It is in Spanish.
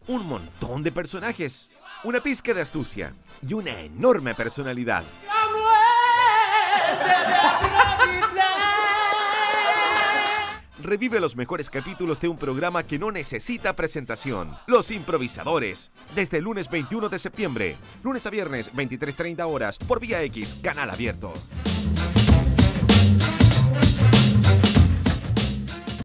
un montón de personajes, una pizca de astucia y una enorme personalidad. Revive los mejores capítulos de un programa que no necesita presentación. Los Improvisadores. Desde el lunes 21 de septiembre. Lunes a viernes, 23:30 horas, por Vía X, canal abierto.